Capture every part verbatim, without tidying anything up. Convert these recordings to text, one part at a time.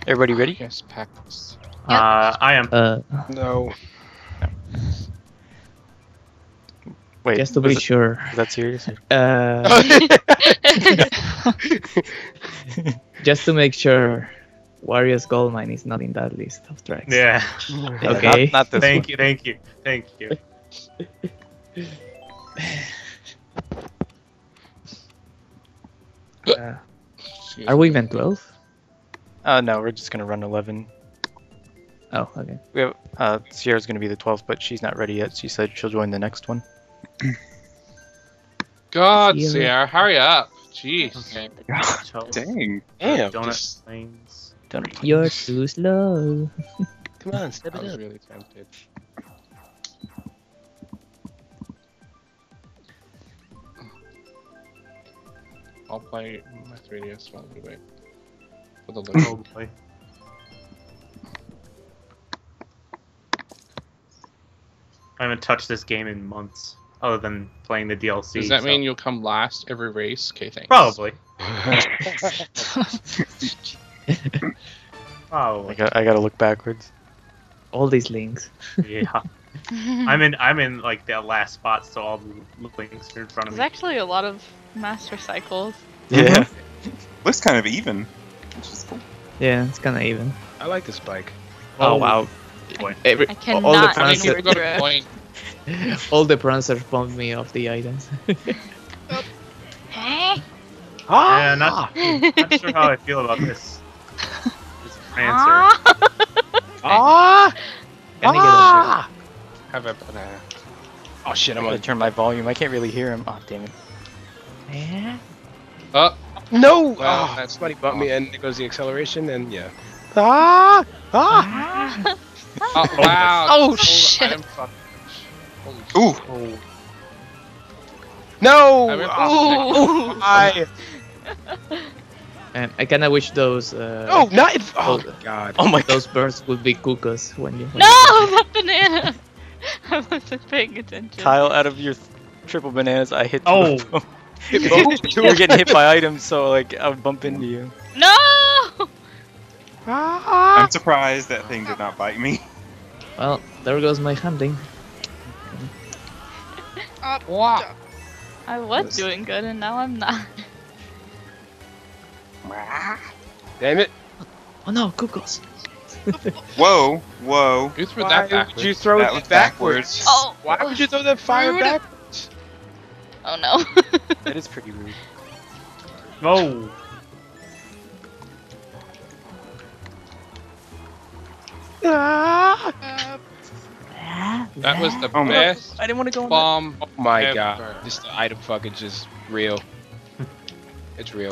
Everybody ready? Yes, packs. Yep. Uh, I am. Uh, No. Wait, just to was be it- sure. Is that serious? Uh, just to make sure, Warrior's Gold Mine is not in that list of tracks. Yeah. Yeah, Okay. Not, not this Thank one. you, thank you, thank you. Uh, are we even twelve? Uh, no, we're just gonna run eleven. Oh, okay. We have uh, Sierra's gonna be the twelfth, but she's not ready yet. She said she'll join the next one. God, Sierra. Sierra, hurry up. Jeez. Okay. Dang. Damn. Donut just- planes. Don't. You're too slow. Come on, step I it was up. really tempted. I'll play my three D S while we wait for the Oh load. boy. I haven't touched this game in months, other than playing the D L C. Does that so- mean you'll come last every race? Okay, thanks. Probably. I Probably. got. I gotta look backwards. All these links. Yeah. I'm in. I'm in like the last spot, so all the links are in front of There's me. actually a lot of Master Cycles. Yeah. Looks kind of even, which is cool. Yeah, it's kind of even. I like this bike. Oh, wow. Boy. Every, I all the cannot I mean, Prancer, we're gonna point. all the Prancers bumped me off the items. Hey. Yeah, not, not sure how I feel about this. This Prancer. Ah! Can I get a Have a banana. Oh shit, I'm I'm gonna on. turn my volume. I can't really hear him. Oh damn it. shot? Oh, No! Well, oh, that's- somebody bumped me and it goes the acceleration and yeah. Ah! Ah! oh wow. Oh, Hold- shit. item fuck- Holy Ooh. shit. Oh. No! I ripped Oh, Ooh. I, And I kind of wish those uh, no, not if, oh Oh. god. Oh my god. those birds would be cuckoos when you. when No, you- that banana. I wasn't paying attention. Kyle, out of your th- triple bananas, I hit. two Oh. of them. You're getting hit by items, so like I would bump into you. No. Ah! I'm surprised that thing did not bite me. Well, there goes my hunting. Wow. I was doing good, and now I'm not. Damn it. Oh no, cuckoos! Whoa, whoa. Who threw Why that would backwards? you throw That it was backwards? backwards. Oh. Why would you throw that fire Rude. backwards? Oh no. That is pretty rude. No. Ah! That was the Oh my- best I didn't want to go on. bomb. Oh my ever. god. This item fucking just real. It's real.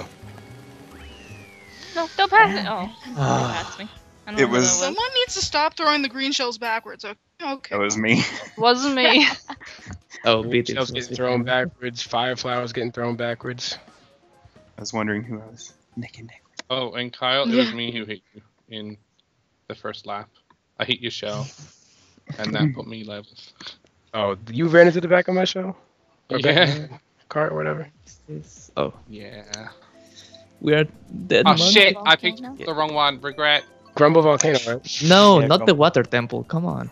No, don't pass it. Oh, Ah. don't pass me. I don't It know who was- that Someone needs to stop throwing the green shells backwards. Okay. okay. That was me. Wasn't me. Oh, Green BTips shells was getting thrown behind. backwards. Fire flowers getting thrown backwards. I was wondering who I was neck and neck. Oh, and Kyle, it Yeah. was me who hit you in the first lap. I hit your shell, and that put me levels. Oh, you ran into the back of my show? Or back of Yeah. my cart or whatever? This- Oh, Yeah. we are dead. Oh man. shit! I picked Volcano? the wrong one. Regret. Grumble Volcano, right? No, Yeah, not come the on. water temple. Come on.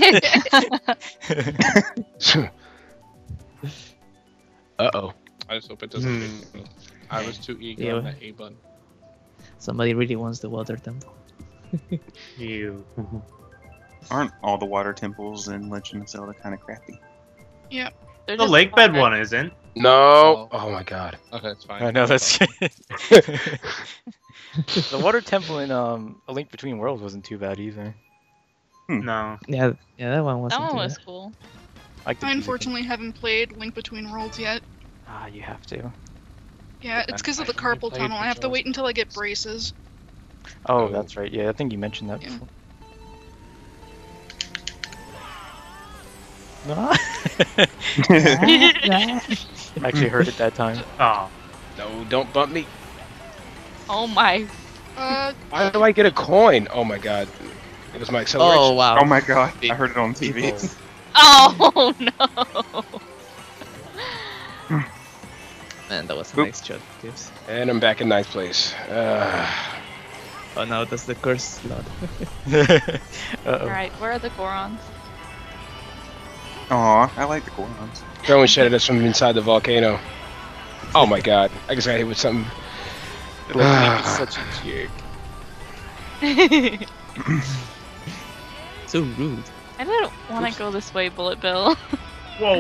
Uh-oh. I just hope it doesn't hit me. I was too eager Yeah. on that A button. Somebody really wants the water temple. You. Aren't all the water temples in Legend of Zelda kind of crappy? They're The just lake bed water. one isn't. No. Oh my god. Okay, it's fine. I know that's. The water temple in um A Link Between Worlds wasn't too bad either. No. Yeah, yeah, that one wasn't That one too was bad. cool. I like the I music. unfortunately haven't played Link Between Worlds yet. Ah, you have to. Yeah, it's because of the I only carpal played tunnel. I have to Majora's wait until I get braces. Oh, Oh. that's right. Yeah, I think you mentioned that Yeah. before. No. Actually heard it that time. Oh. No, don't bump me. Oh my. Uh, Why do I get a coin? Oh my god. It was my acceleration. Oh wow. Oh my god, I heard it on T V. People. Oh no. Man, that was a Oop. nice shot, Tips. And I'm back in ninth place. Uh, Oh no, that's the curse slot. Uh-oh. Alright, where are the Gorons? Aw, I like the Gorons. Throwing shit at us from inside the volcano. Oh my god. I guess I hit with something. Brittany is such a jerk. So rude. I didn't want to go this way, Bullet Bill. Whoa.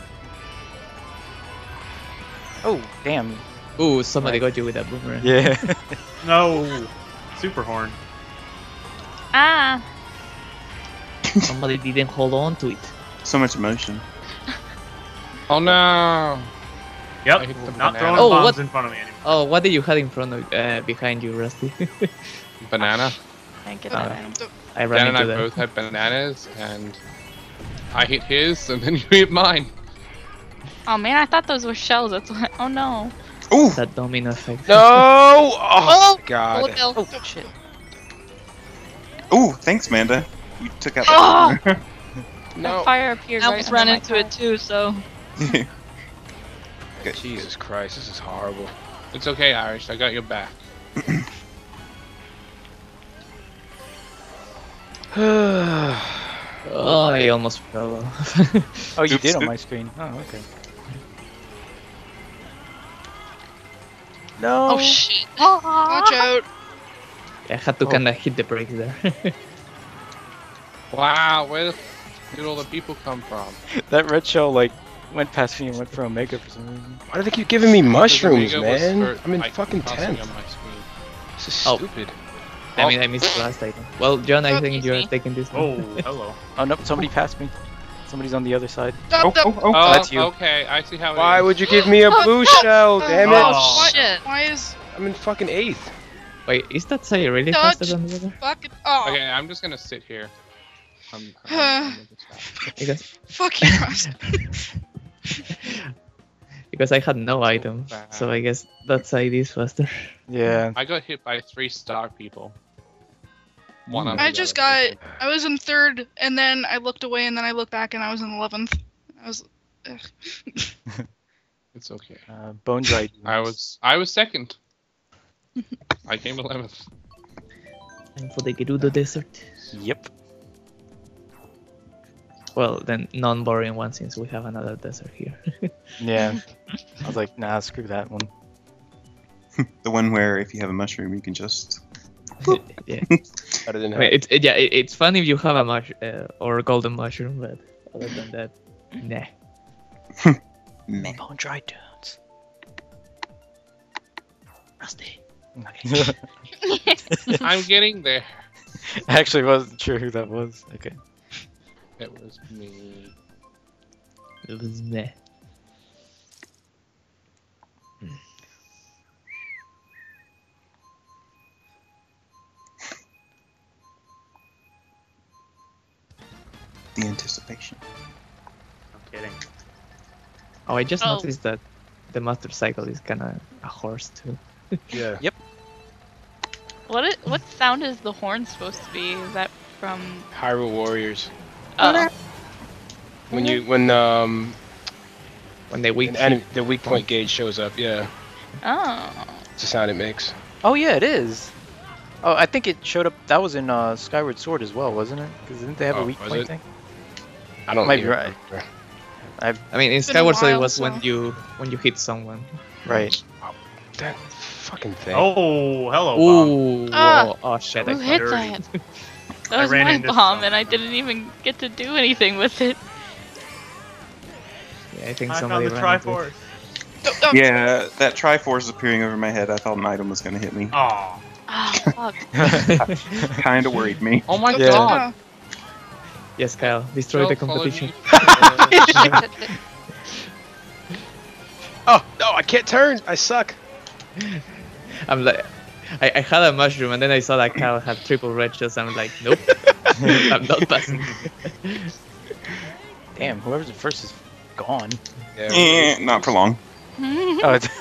Oh, damn. Ooh, somebody Right. got you with that boomerang. Yeah. No. Super horn. Ah! Somebody didn't hold on to it. So much emotion. Oh no! I Yep. hit the Not banana. throwing Oh, bombs what? in front of me anymore. Oh, what did you have in front of, uh, behind you, Rusty? Banana. Can't get Uh, that in. I ran Dan and I into both that. had bananas, and I hit his, and then you hit mine. Oh man, I thought those were shells. That's why. Oh no. Ooh! That domino effect. No! Oh, Oh! my god. Bullet Bill. Oh, shit. Ooh, thanks, Manda. You took out Oh! that No. That fire appeared I right almost under ran my into car. it too, so. corner. Jesus Christ, this is horrible. It's okay, Irish. I got your back. Oh, I almost fell off. Oh, you Oops. did on my screen. Oh, okay. No. Oh shit. Watch out. I had to Oh. kinda hit the brakes there. Wow, where the f did all the people come from? That red shell like went past me and went for Omega for some reason. Why do they keep giving me mushrooms, Omega was man? for- I'm in like, fucking crossing tenth. on my screen. This is Oh. stupid. I mean, I missed the last item. Well, John, I Oh, think you're excuse me. taking this Oh, one. hello. Oh no, somebody passed me. Somebody's on the other side. Dup, Oh, dup. oh, oh. Oh, that's you. okay. I see how it Why is. would you give me a blue shell? Damn it! Oh. Why, Shit. why is I'm in fucking eighth. Wait, is that say really Dodge. faster than the other? fucking oh Okay, I'm just gonna sit here. I'm, I'm, I'm gonna stop. Because fuck you, Ross. because I had no item, so I guess that side is faster. Yeah. I got hit by three star people. One on I the just other. got I was in third and then I looked away and then I looked back and I was in eleventh. I was ugh. It's okay. Uh, bone dried. I was I was second. I came eleventh. Time for the Gerudo Desert. Yep. Well, then non-boring one since we have another desert here. Yeah. I was like, nah, screw that one. The one where if you have a mushroom, you can just. Yeah. Better than I mean, it's it, yeah, it, it's fun if you have a mush uh, or a golden mushroom, but other than that, nah. Meh. Bone dried dudes. Rusty. I'm getting there. I actually wasn't sure who that was. Okay. It was me. It was meh. The anticipation. I'm kidding. Oh, I just Oh. noticed that the Master Cycle is kind of a horse too. Yeah. What it, what sound is the horn supposed to be? Is that from? Hyrule Warriors. Oh, When you when um When they weak. an enemy, the weak point gauge shows up, yeah, oh. it's the sound it makes. Oh yeah, it is. Oh, I think it showed up. That was in uh, Skyward Sword as well, wasn't it? Because didn't they have Oh, a weak was point it? thing? I don't Might be even right. remember. I mean, in It's been a Skyward Sword it while, was so- when you when you hit someone. Right. That fucking thing. Oh, hello, Bob. Ooh. Ah. Oh, oh shit! I Who hit dirty. that? That I was ran my into bomb, some. and I didn't even get to do anything with it. Yeah, I think I somebody found the ran into it. Triforce. Oh, oh. Yeah, that Triforce appearing over my head, I thought an item was going to hit me. Aw. Ah, fuck. Kind of worried me. Oh my Oh, Yeah. god! Yes, Kyle, destroy the Don't follow competition. me. Oh no, I can't turn. I suck. I'm like, I, I had a mushroom and then I saw that Kyle had triple red shells. I'm like, nope, I'm not passing. Damn, whoever's the first is gone. Yeah. Eh, not for long. Oh, it's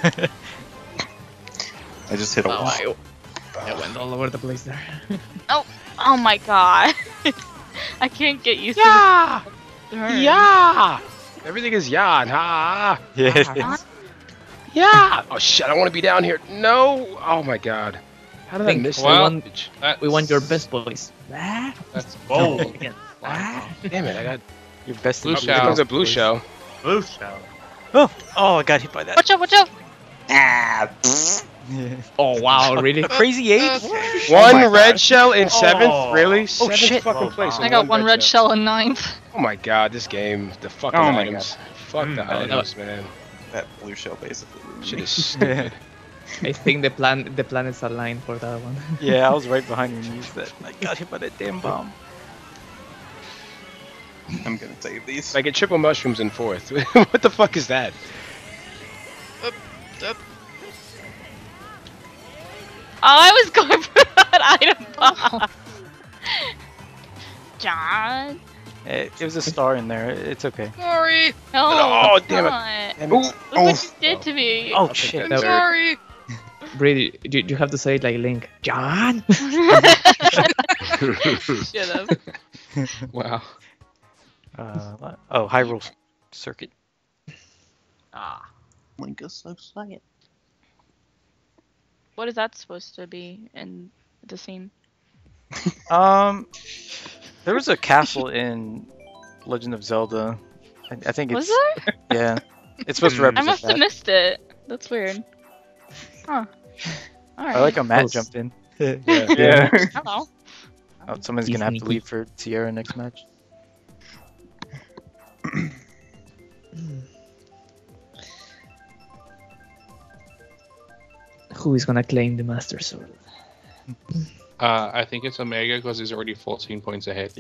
I just hit a Oh, wall. I, I went all over the place there. Oh my god. I can't get used Yeah. to this. turn. Yeah. Everything is yeah. Ha. yeah. It is. Yeah. Oh shit! I want to be down here. No. Oh my god. How did I Think miss we Well, want That's, we want your best boys. Ah. That's Whoa. Again. wow. Damn it! I got Your best Blue in shell. here Shell. comes a blue shell. Blue shell. Oh, oh, I got hit by that. Watch out! Watch out! Ah. Oh wow, really? Crazy eight. Okay. One my red God. shell in seventh. Oh. Really? Oh, Seventh shit. fucking Well, place. wow. in I got one red shell. shell in ninth. Oh my god, this game, the fucking Oh my items. Fuck Mm, the no, no. items, man. That blue shell basically ruined Shit me. is stupid. I think the plan the planets aligned for that one. Yeah, I was right behind when you used that. I got hit by that damn bomb. I'm gonna save these. I get triple mushrooms in fourth. What the fuck is that? Up, up. Oh, I was going for that item bomb. John. It, it was a star in there. It's okay. Sorry. No. Oh, it's damn it. not. Damn Ooh, it. Look oh, what you did to me. Oh shit. I'm that worked. sorry. Brady, you, you have to say it like Link. John. Shut up. Wow. Uh, oh, Hyrule Circuit. Ah. Link is so slight. What is that supposed to be in the scene? Um, there was a castle in Legend of Zelda. I, I think it's Was there? yeah. It's supposed to I I represent must have that. missed it. That's weird. Huh. Alright. I like how Matt Close. jumped in. Yeah. Hello. Oh, someone's He's gonna have to sneaky. leave for Sierra next match. Who is gonna claim the Master Sword? Uh, I think it's Omega because he's already fourteen points ahead.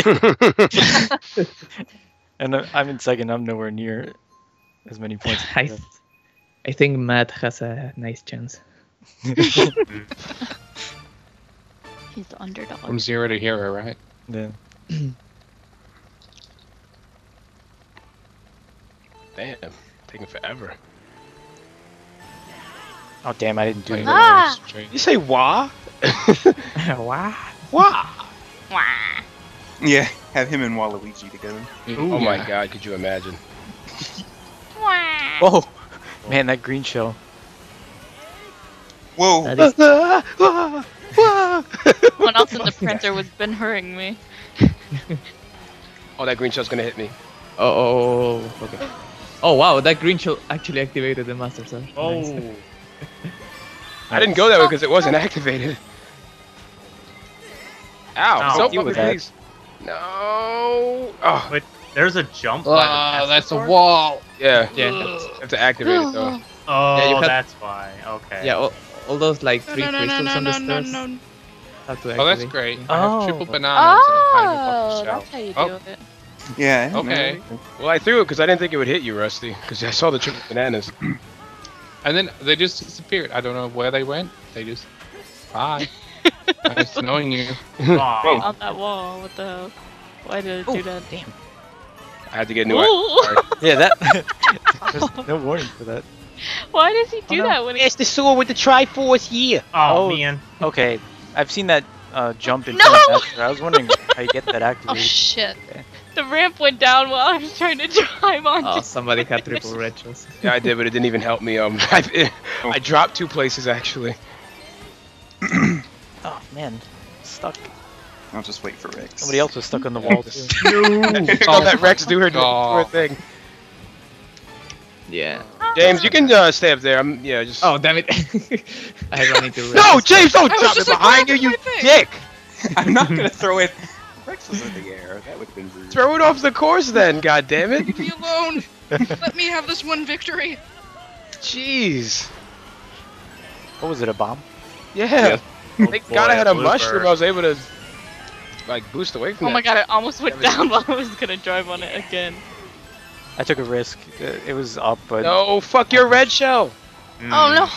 And I- I'm in second. I'm nowhere near as many points. as I, you. th- I think Matt has a nice chance. He's the underdog. From zero to hero, right? Yeah. Damn. Taking forever. Oh damn! I didn't do Playing it. Ah! those straight. You say wah? Wow. Wah! Wah. Yeah, have him and Waluigi together. Oh my Yeah. god, could you imagine? Wah. Whoa, man, that green shell. Whoa! That is, Someone else in the printer was been hurting me. Oh, that green shell's gonna hit me. oh, oh, oh, okay. Oh wow, that green shell actually activated the Master Sword. Oh. Nice. I didn't go that way because it wasn't activated. Ow, Ow. so Deal with fucking that. please. No. Oh, Wait, there's a jump. by the Ah, Master that's a Sword? wall. yeah. Yeah. You have to activate it though. Oh, Yeah, you had- that's why. Okay. Yeah, all, all those like No, three no, no, no, crystals no, on the no, no, stairs no. have to activate. Oh, that's great. I Oh. have triple bananas and a pineapple Oh, fucking shell. that's how you Oh. do it. Yeah. I don't know. Okay. Well, I threw it because I didn't think it would hit you, Rusty. Because I saw the triple bananas. And then they just disappeared. I don't know where they went. They just bye. Nice knowing you. Aw. On that wall. What the hell? Why did it do that? Damn. I had to get a new. Ooh. Sorry. Yeah, that. There's no warning for that. Why does he do Oh, no. that when he? It's the sword with the Triforce here. Oh, Oh. man. Okay, I've seen that uh, jump in. No! Master. I was wondering how you get that Oh activated. shit! The ramp went down while I was trying to drive on. Oh, somebody had triple red shells. Yeah, I did, but it didn't even help me. Um, I, I dropped two places actually. Oh man, stuck. I'll just wait for Rex. Somebody else was stuck on the wall too. I'll let Rex do her, do Oh. her thing. Yeah. James, you can uh, stay up there. I'm yeah, just. Oh damn it! I run into red. No, James, don't I was drop it just like, behind you, where you did my thing? dick! I'm not gonna throw it. Rex was in the air. That would have been rude. Throw it off the course then, god damn it! Leave me alone. Let me have this one victory. Jeez. What was it? A bomb? Yeah. Thank boy, God I had a blue mushroom. bird. I was able to like boost away from Oh my that. god! It almost went down while I was gonna drive on it again. I took a risk. Uh, It was up, but No, fuck your red shell. Mm. Oh no!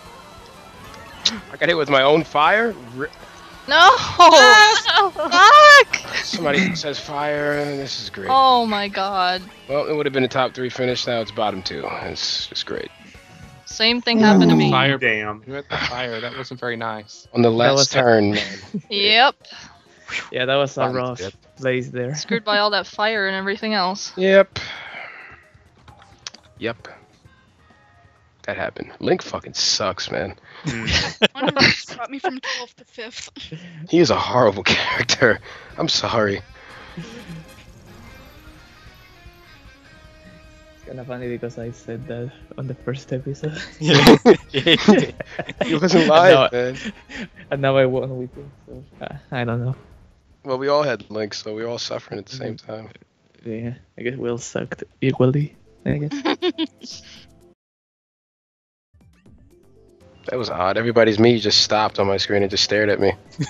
I got hit with my own fire. R- No! Fuck! Somebody says fire. This is great. Oh my god! Well, it would have been a top three finish. Now it's bottom two. It's just great. Same thing happened to me. Fire. Damn. You had the fire. That wasn't very nice. On the was last a- turn, man. Yep. Yeah, that was a Bottom rough tip. place there. Screwed by all that fire and everything else. Yep. Yep. that happened. Link fucking sucks, man. One of us brought me from twelfth to fifth. He is a horrible character. I'm sorry. It's kind of funny because I said that on the first episode. Yeah. He wasn't lying, man. And now I won with it, so uh, I don't know. Well, we all had Link, so we were all suffering at the same time. Yeah, I guess we all sucked equally, I guess. That was odd. Everybody's me just stopped on my screen and just stared at me.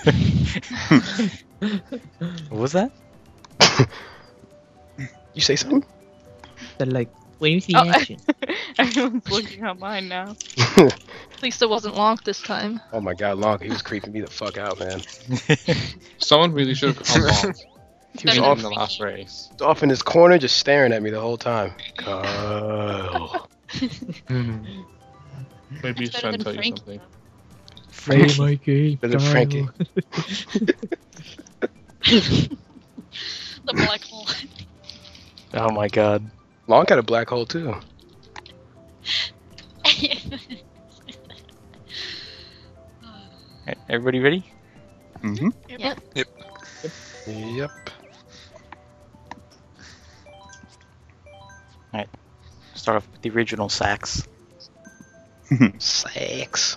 What was that? You say something? They're like, where's the Oh, action? Everyone's looking at mine now. At least it wasn't long this time. Oh my god, Lonk, he was creeping me the fuck out, man. Someone really should have come on. He was Better off, than in the me. last race. off in his corner just staring at me the whole time. Kyle. Maybe he's Better trying to than tell you Frank. something. Frankie. my game, Better than Frankie. The black hole. Oh my god. Lonk had a black hole too. Alright, everybody ready? Mm-hmm. Yep. Yep. Start off with the original sax. Sex.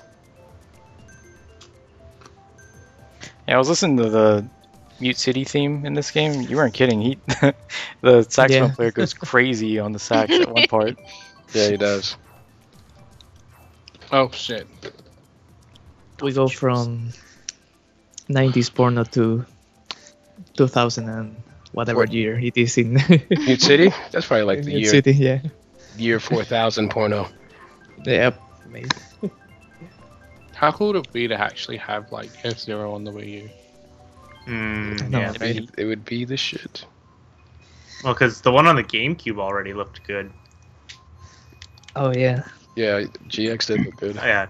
Yeah, I was listening to the Mute City theme in this game. You weren't kidding. He, the saxophone Yeah. player goes crazy on the sax at one part. Yeah, he does. Oh shit. We go from nineties porno to two thousand and whatever What? year it is in Mute City? That's probably like the Mute year City, yeah. year four thousand porno. Yep, amazing. How cool would it be to actually have like F-Zero on the Wii U? Mm, No, yeah. I It, it would be the shit. Well, because the one on the GameCube already looked good. Oh yeah. Yeah, G X did look good. Yeah.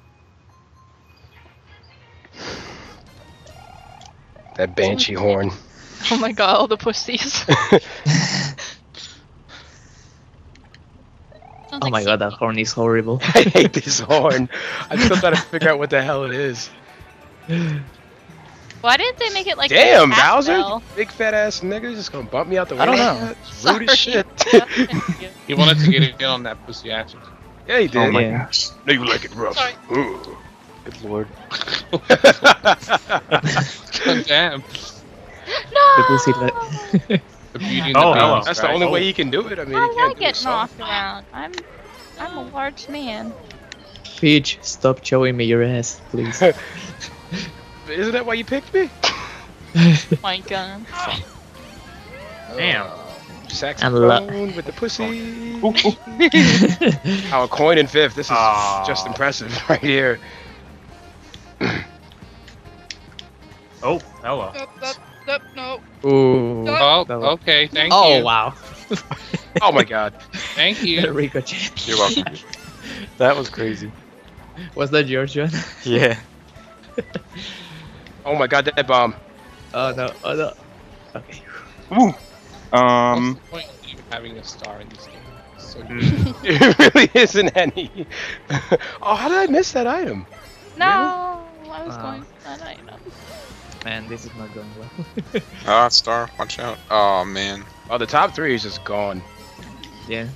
That Banshee horn. Oh my god, all the pussies. Sounds Oh like my so- god, that horn is horrible. I hate this horn. I'm still trying to figure out what the hell it is. Why didn't they make it like Damn, a cat Bowser! bell? Big fat ass nigga just gonna bump me out the way. I don't know. It's rude as shit. Sorry. He wanted to get in on that pussy action. Yeah, he did. Oh my Yeah. gosh. No, you like it rough. Sorry. Ooh. Good lord. God damn. No! The pussy like The beauty and Oh, the hello. beast, That's the right? only Oh. way he can do it. I mean, I he can't like do it getting soft. knocked around. I'm, I'm a large man. Peach, stop showing me your ass, please. Isn't that why you picked me? My god. Damn. Saxophone with the pussy. Oh, a coin in fifth. This is Aw. just impressive right here. Oh, hello. Nope, nope, nope, no. Ooh. Oh, That was- okay, thank Oh you. wow. Oh my god. Thank The you. ricochet. You're welcome. That was crazy. Was that yours, John? Yeah. Oh my god, that bomb. Oh no, oh no. Okay. Ooh. What's Um. the point of even having a star in this game? It's so Mm. It really isn't any. Oh, how did I miss that item? No, I was Ah. going for that item. Man, this is not going well. Ah, star. Watch out. Oh man. Oh, the top three is just gone. Yeah.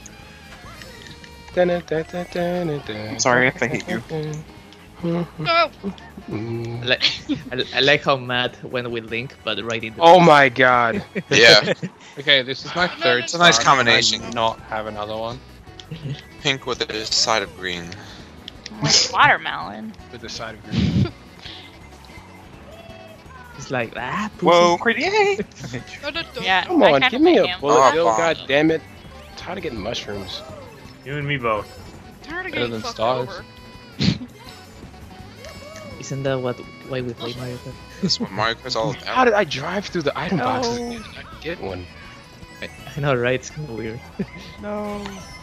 I'm sorry if I hate you. No. Mm. I like, I, I like how Matt went with Link, but right in the Oh my god. Yeah. Okay, this is my third. It's a nice star. combination. I not have another one. Pink with a side of green. Like watermelon. With the side of green. It's like ah. Pussy. Whoa, crazy! Yay! No, no, no. Yeah, Come I on, kinda give me like a him. bullet Oh, bill, bomb. god damn it. I'm tired of getting mushrooms. You and me both. Tired of Better getting than fucked stars. over. Isn't that what why we play Mario Kart? That's what Mario Kart's all How about. did I drive through the item boxes No. and not get one? I, I know, right? It's kind of weird. No.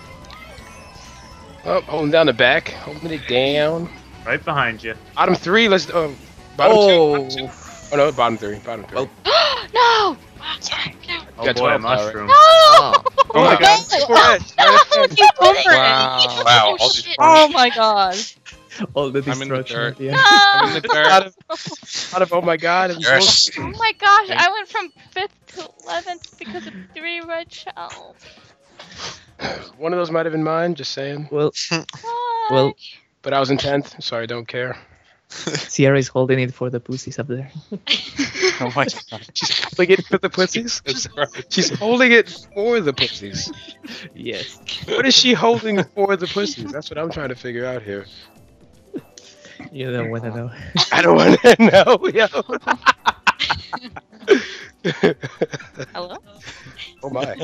Oh, holding down the back, holding it down. Right behind you. Bottom three, let's. Oh, bottom Oh. two. Bottom two. Oh no, bottom three. Bottom three. Well, No! Sorry. No! Oh got boy, a twelve now, right? mushroom. No! Oh my god. Squirt. No, you over Wow. it. Wow, Oh, all these shit. points. Oh my god. All the I'm in the destruction. dirt. at the end. No. I'm in the Out dirt. of, out of oh my god. And Yes. Oh my gosh, I went from fifth to eleventh because of three red shells. one of those might have been mine, just saying. Well, What? well, But I was in tenth, so I don't care. Sierra is holding it for the pussies up there. Oh my god. She's holding it for the pussies? That's right. She's holding it for the pussies. Yes. What is she holding for the pussies? That's what I'm trying to figure out here. You don't want to know. I don't want to know, yo. Hello? Oh my.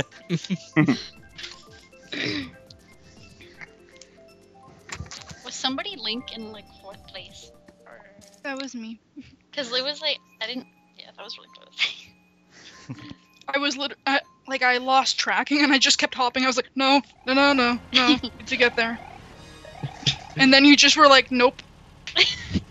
Was somebody Link in like fourth place? That was me. Because it was like I didn't. Yeah, that was really close. I was lit- I, like I lost tracking and I just kept hopping. I was like, no, no, no, no, no, to get there. And then you just were like, nope. Oh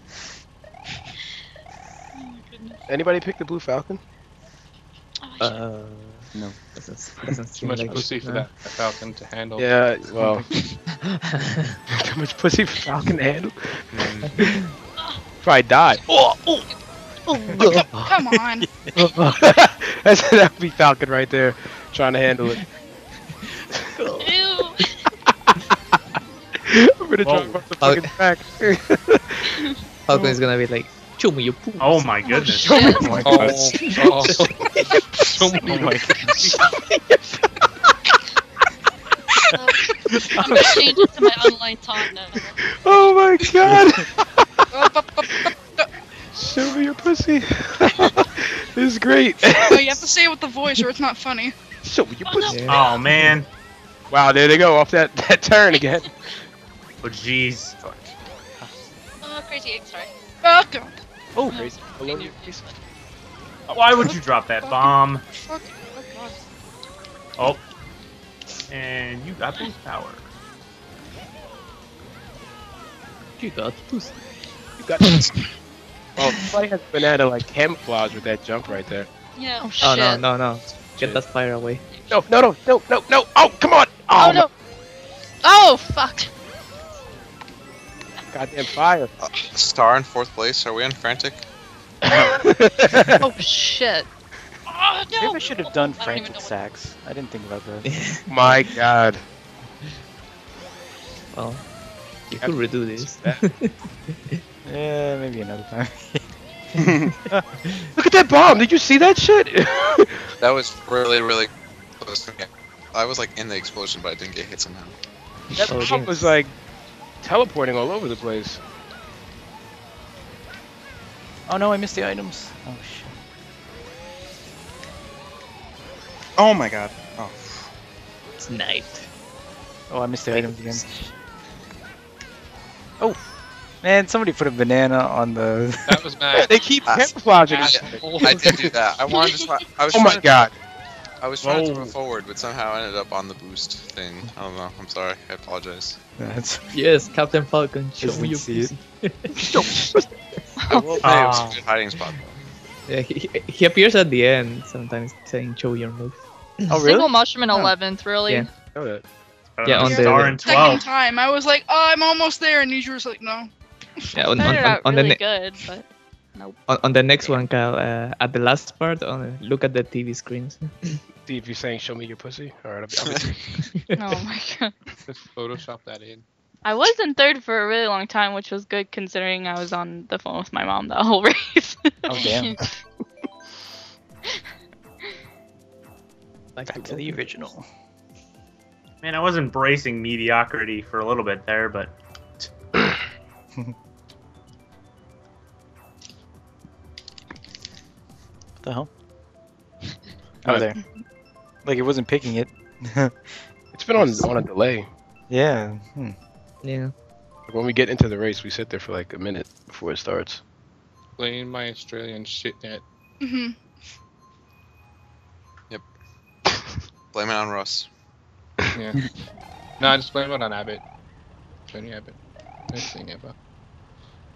my goodness. Anybody pick the Blue Falcon? Oh, I should- Uh, No. doesn't, doesn't Too seem much like pussy it, for no. that Falcon to handle. Yeah, well, too much pussy for Falcon to handle. Probably die. Oh, oh. Come on. That's that would be Falcon right there, trying to handle it. Ew. I'm gonna Whoa. drop off the fucking track. Falcon is gonna be like, show me your poo. Oh my goodness. Show me- Oh my Oh, god. oh, so many. Oh my gosh. Uh, I'm gonna change it to my online taunt now. Oh my god! Up, up, up, up, up. Show me your pussy. This is great. Oh, you have to say it with the voice or it's not funny. Show me your Oh, no. pussy. Yeah. Oh man. Wow, there they go off that, that turn again. Oh jeez. Oh, crazy egg, sorry. Oh, God. Oh, crazy. Hello, you piece. Why would you drop that bomb? Fuck. Oh, God. Oh. And you got boost power. You got pussy. You got this. Oh, somebody has banana like camouflage with that jump right there. Yeah. Oh shit. Oh no, no, no. Get that fire away. No, no, no, no, no, no. Oh, come on. Oh no. Oh fuck. Goddamn fire. Uh, Star in fourth place. Are we on frantic? Oh shit. Oh no. Maybe I should have done I don't even frantic know what- sax. I didn't think about that. My god. Well, you could redo this. Yeah, maybe another time. Look at that bomb. Did you see that shit? That was really, really close to me. I was like in the explosion, but I didn't get hit somehow. That Oh, bomb damn. was like teleporting all over the place. Oh no, I missed the items. Oh shit. Oh my god. Oh. It's night. Oh, I missed the items again. Oh, man! Somebody put a banana on the. That was mad. They keep Ah, camouflaging. I, it. I did do that. I wanted to. Try, I was Oh trying my to, god. I was trying to Whoa. move forward, but somehow I ended up on the boost thing. I don't know. I'm sorry. I apologize. That's. Yes, Captain Falcon, show Doesn't me your see it. pussy. I will say it was Ah. a good hiding spot. Though. Yeah, he, he appears at the end sometimes saying show your move. Oh really? Single mushroom in Oh. eleventh, really? Yeah. Know that. Yeah, on the- Star in Second twelve. time, I was like, oh, I'm almost there, and you were just like, no. Yeah, on, on, Started on, out on really the ne- good, but on, on the next one, Kyle, uh, at the last part, on look at the T V screens. See if you're saying show me your pussy. Alright, I'll be. I'll be oh my god. Just Photoshop that in. I was in third for a really long time, which was good considering I was on the phone with my mom that whole race. Oh damn! Like Back to the original. Man, I was embracing mediocrity for a little bit there, but What the hell? Oh, there. Like it wasn't picking it. It's been on on a delay. Yeah. Hmm. Yeah. Like when we get into the race, we sit there for like a minute before it starts. Playing my Australian shit net. hmm Blame it on Russ. Yeah. No, I just blame it on Abbott. Tony Abbott. Best thing ever.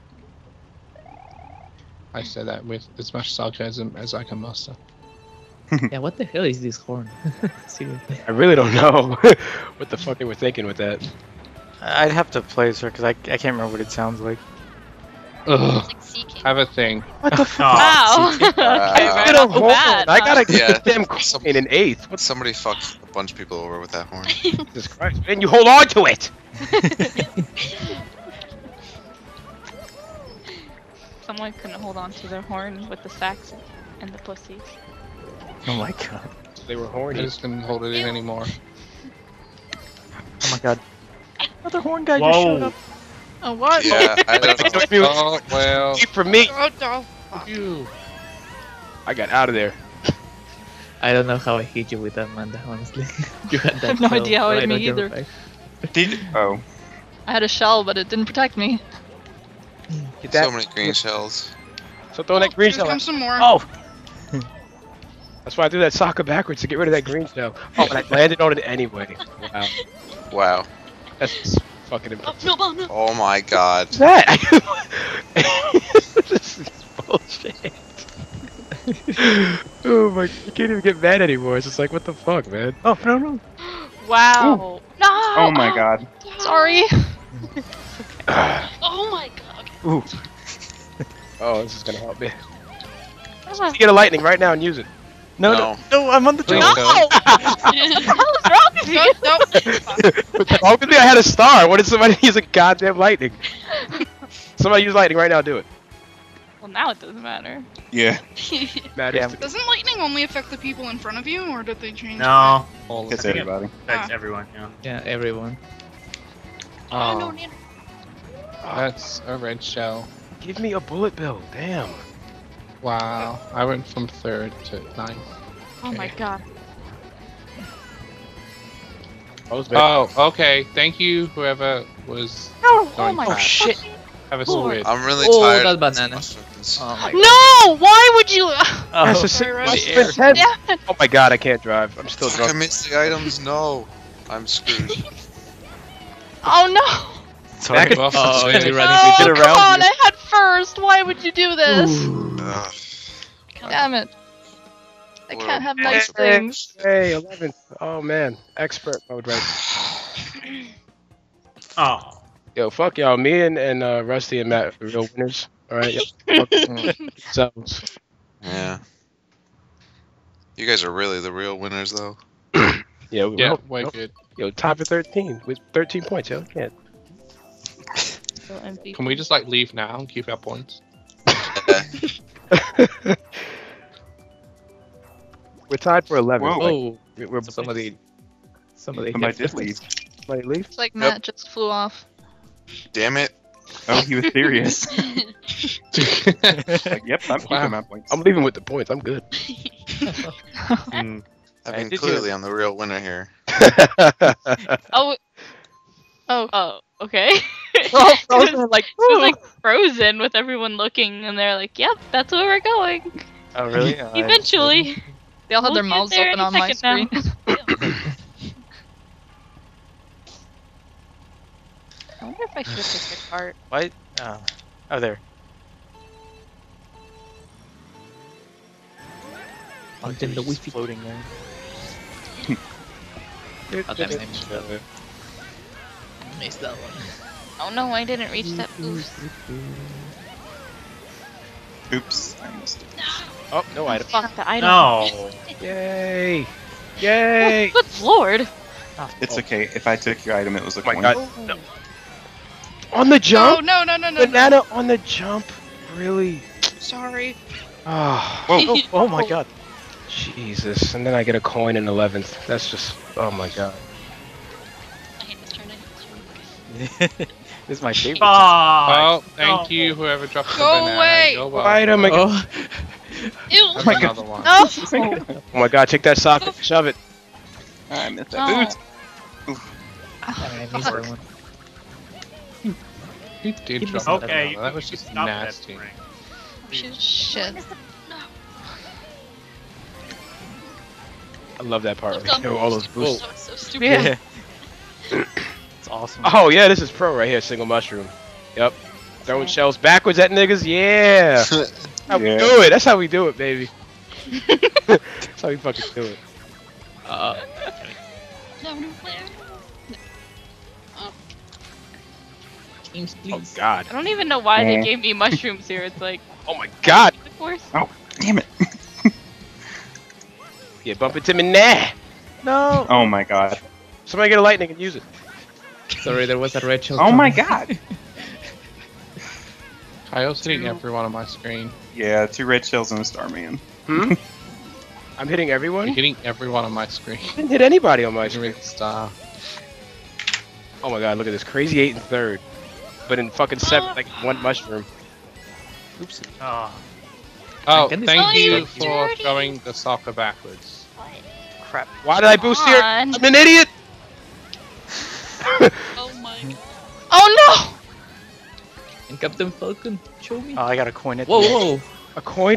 I say that with as much sarcasm as I can muster. Yeah, what the hell is this horn? Seriously. I really don't know what the fuck they were thinking with that. I'd have to play this because I, I can't remember what it sounds like. Ugh. It's like seeking. I have a thing. What the fuck? Oh. Wow. Wow. Okay, I right get a off the horn. bat, I huh? gotta get Yeah. the damn coin in eighth. What Somebody fucked a bunch of people over with that horn. Jesus Christ, man? You hold on to it. Someone couldn't hold on to their horn with the Saxin and the pussies. Oh my god. They were I horny. just couldn't hold it in anymore. Oh my god. Another horn guy just showed Whoa. up. Oh, what? Yeah, I don't know. Oh, well. Eat for me. Oh, no. You. I got out of there. I don't know how I hit you with that, Manda, honestly. You had that I have no shell idea how it right hit me on your either. back. Did oh I had a shell, but it didn't protect me. Get that. So many green shells. So throw that green Here shell. comes some more. Oh! That's why I threw that soccer backwards to get rid of that green shell. Oh, but I landed on it anyway. Wow. Wow. That's just fucking Oh, impressive. no, no, no. Oh my god. What's that? This is bullshit. Oh my, you can't even get mad anymore. It's just like, what the fuck, man? Oh, no, no. Wow. No! oh my god. Sorry. Oh my god. Okay. Ooh. Oh, this is gonna help me. You get a lightning right now and use it. No, No. no, no, I'm on the Please jump. No! What's wrong with No, you? no. Obviously, I had a star. What did somebody use a goddamn lightning? Somebody use lightning right now. Do it. Well, now it doesn't matter. Yeah. Matters Yeah. to- Doesn't lightning only affect the people in front of you, or did they change No, All It's of it. everybody. that's Ah. everyone. Yeah. Yeah, everyone. Oh, no, Oh, no. that's a red shell. Give me a bullet bill. Damn. Wow. I went from third to ninth. Oh my Okay. god. I was bad. Oh, okay. Thank you, whoever was No! Oh going my fast. god. shit. Have a Lord. switch. I'm really Oh, tired. that of banana. mushrooms. Oh my god. No! Why would you? Oh. That's just Sorry, Russ. must have been ten. Yeah. Oh my god, I can't drive. I'm still I drunk. missed the items. No, I'm screwed. Oh no! Sorry. Back- Well, Oh, switch. you're No, running get come around on! you. I had first. Why would you do this? Ugh. Damn it! I Well, can't have nice things. Hey, eleventh. Oh man, expert mode right. Oh. Yo, fuck y'all. Me and, and uh, Rusty and Matt are the real winners. All right. Yo, fuck yourselves. Yeah. You guys are really the real winners, though. Yeah. We, Yeah, yo, way yo, good. yo, top of thirteen with thirteen points. Yo, yeah. So M V P. Can we just like leave now and keep our points? We're tied for eleven. Whoa. Oh, We- We're somebody. Somebody. Somebody hit did leave. somebody leave. It's like Matt just flew off. Damn it. Oh, he was serious. Like, yep, I'm keeping Wow. my points. I'm leaving with the points. I'm good. Hmm. I Hey, mean, did you- clearly I'm the real winner here. Oh. Oh. Oh. Okay. Oh, it was, frozen, like, it was like frozen with everyone looking, and they're like, "Yep, that's where we're going." Oh, really? Oh, I- Eventually. They all had their We'll get mouths there open any on my second now. screen. I wonder if I should pick the cart. Why? Oh. Oh, there. Oh, Out in dude, the he's Wi-Fi. floating there. Oh, damn, I missed that. Missed that one. Oh no, I didn't reach that boost. Oops, I missed it. Oh, no item. Fuck the item. No. Yay! Yay! Good lord. It's okay. If I took your item, it was a Oh my coin. god. No. On the No, jump? no, no, no, no, no. Banana on the jump? Really? Sorry. Oh, Whoa. Oh, oh my god. Jesus. And then I get a coin in eleventh. That's just, oh my god. I hate this turn. I hate this turn. This is my favorite. Ah. Oh, thank no. you, whoever dropped the Go banana. away. You're What welcome. item? I get- Oh, Ew. That's my God. another one. No. Oh my god, take that socket, shove it. I missed that No. boost. I missed that one. You did Keep drop missing the Okay, banana. you That can was just stop that nasty. prank. Shit. I love that part. Let's Where you go. know all those boosts. So, so stupid. Yeah. It's awesome. Oh yeah, this is pro right here, single mushroom. Yep. Throwing shells backwards at niggas, yeah. How we Yeah. do it. That's how we do it, baby. That's how you fucking do it. Uh, No, no, Claire. Oh. teams, Oh please. god. I don't even know why Eh. they gave me mushrooms here. It's like, Oh my god. of course. Oh, damn it. Yeah, bump into me now. No. Oh my god. Somebody get a lightning and use it. Sorry, there was a red shell. Oh my coming. god. Kyle's hitting everyone on my screen. Yeah, two red shells and a Starman. Hmm? I'm hitting You're everyone? hitting everyone on my screen. I didn't hit anybody on my You're screen. with stop. Oh my god, look at this. Crazy eight and third. But in fucking seven, like one mushroom. Oops. Oh, Oh, Can this thank be you dirty? for throwing the soccer backwards. Crap. Why did I boost here? on. I'm an idiot! Oh my god. Oh And Captain Falcon, show me. Oh, I got a coin at Whoa, the end. whoa. A coin?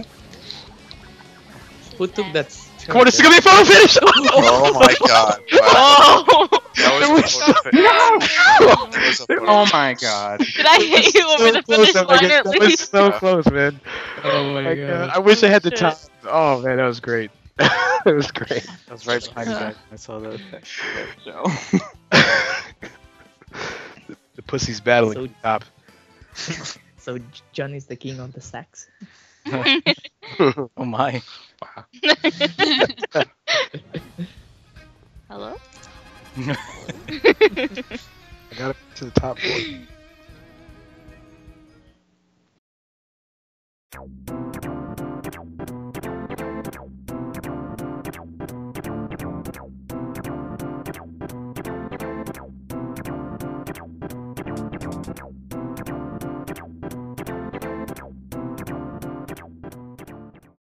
Who took that? Come on, this is gonna be a photo finish! Oh my god. no! Wow. Oh! That was a photo finish. That was a photo Oh finish. my god. Did I hit you over the finish that line or at was, that was least? so close, man. Oh my My god. God. I wish I had the Shit. time. Oh man, that was great. That was great. I was right behind you guys. I saw that. No. the, the pussy's battling So- at the top. So John is the king of the sax. Oh my. Wow. Hello? I got it to the top four.